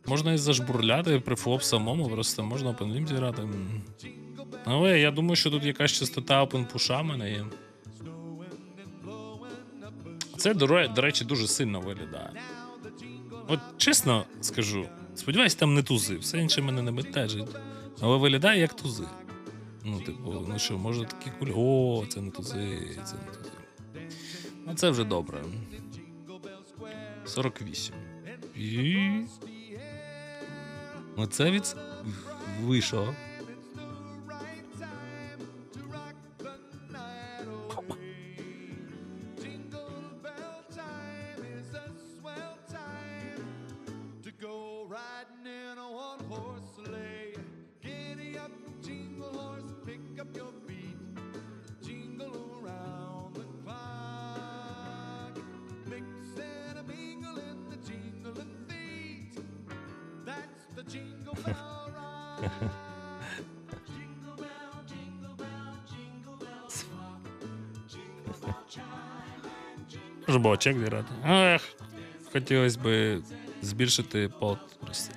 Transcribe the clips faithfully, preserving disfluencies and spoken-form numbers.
Можна і зажбурляти при флоп самому, просто можна опенлім зіграти. Але я думаю, що тут якась частота опенпуша в мене є. Це, до, до речі, дуже сильно виглядає. От чесно скажу, сподіваюсь, там не тузи, все інше мене не бентежить. Але виглядає як тузи. Ну, типу, ну що, може такі кулі. О, це не тузи, це не тузи. Ну, це вже добре. сорок вісім. І... Оце від... вийшло. Може було чек зіграти. Ех, хотілося б збільшити пот просто.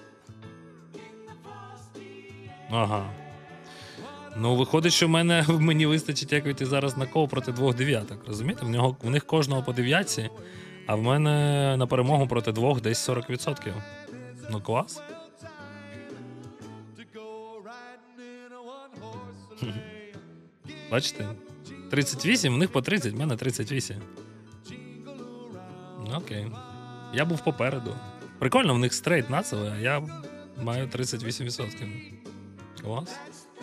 Ага. Ну, виходить, що в мене, мені вистачить як вийти зараз на кол проти двох дев'яток, розумієте? В, нього, в них кожного по дев'ятці, а в мене на перемогу проти двох десь сорок відсотків. Ну, клас. Бачите? тридцять вісім, в них по тридцять, в мене тридцять вісім. Окей. Я був попереду. Прикольно, в них стрейт нацели, а я маю тридцять вісім відсотків. Клас.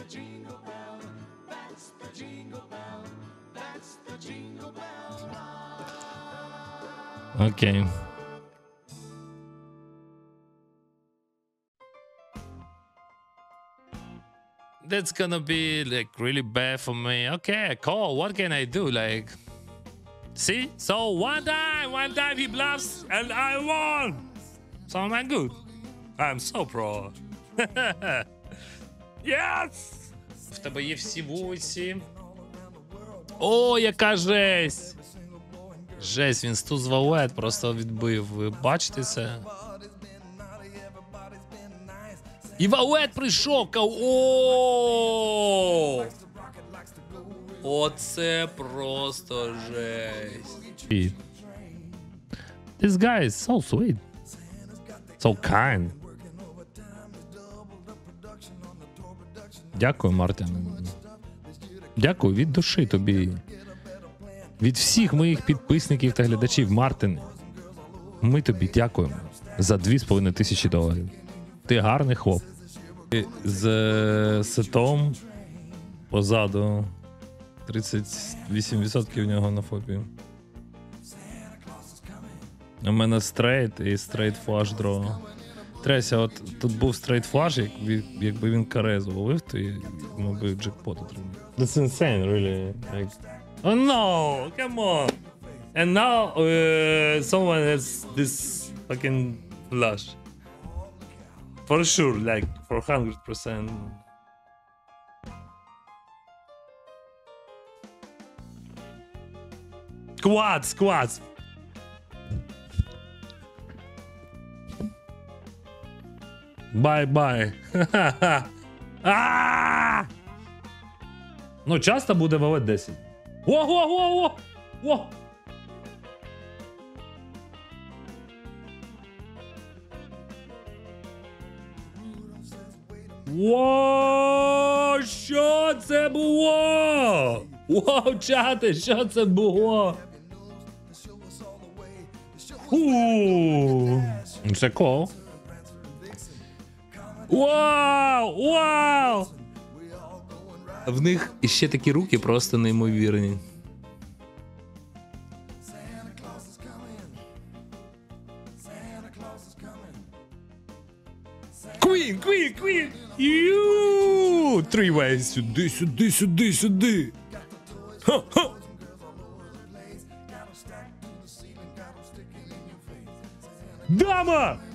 Окей. That's gonna be like really bad for me. Okay, cool. What can I do? Like, see? So one time, one time he bluffs and I won. So I'm good. I'm so pro. Yes! В тебе є всі вулиці. О, яка жесть! Жесть, він стуз валет просто відбив. Ви бачите це? І валет прийшов! О! Оце просто жесть. This guy is so sweet. So kind. Дякую, Мартін. Дякую від душі тобі. Від всіх моїх підписників та глядачів, Мартин. Ми тобі дякуємо за дві з половиною тисячі доларів. Ти гарний хлоп. З сетом позаду тридцять вісім відсотків в нього на фопі. У мене стрейт і стрейт флаш дро. Треся, от тут був стрейт флаш, як, якби він каре зловив, то йому би джекпот отримав. That's insane, really. Like... Oh no, come on. And now uh, someone has this fucking flush. For sure, like, for one hundred percent. Quads, quads. Бай-бай. Ну, часто буде валет десять. О-го-го-го! О! О, що це було? Вау, чати, що це було? Фу. Це кол. Вау, вау! В них іще такі руки просто неймовірні. Queen, Queen, Queen! Ю! Три вей, сюди, сюди, сюди, сюди! Ха-ха! Дама!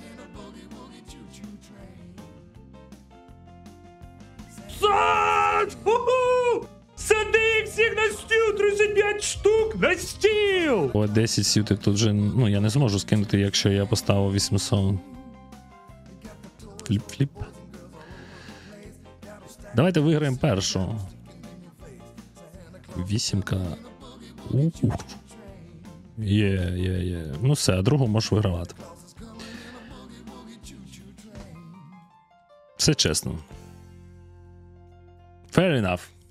Сад! Ху-ху! Сади всіх на стіл! тридцять п'ять штук на стіл! О, десять сютик тут вже, ну, я не зможу скинути, якщо я поставив вісімсот. Фліп-фліп. Давайте виграємо першу. Вісімка. У-у. Є, є, є. Ну все, а другу можеш вигравати. Все чесно. Fair enough.